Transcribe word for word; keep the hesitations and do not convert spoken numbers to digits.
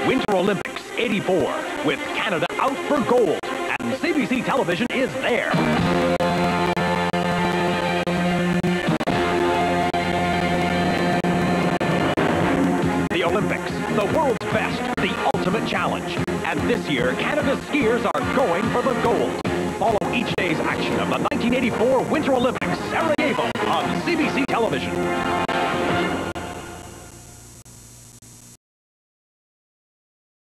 Winter Olympics eighty-four, with Canada out for gold, and C B C television is there. The Olympics, the world's best, the ultimate challenge. And this year, Canada's skiers are going for the gold. Follow each day's action of the nineteen eighty-four Winter Olympics, Sarajevo, on C B C television.